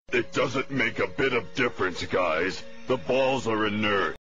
It doesn't make a bit of difference, guys. The balls are inert.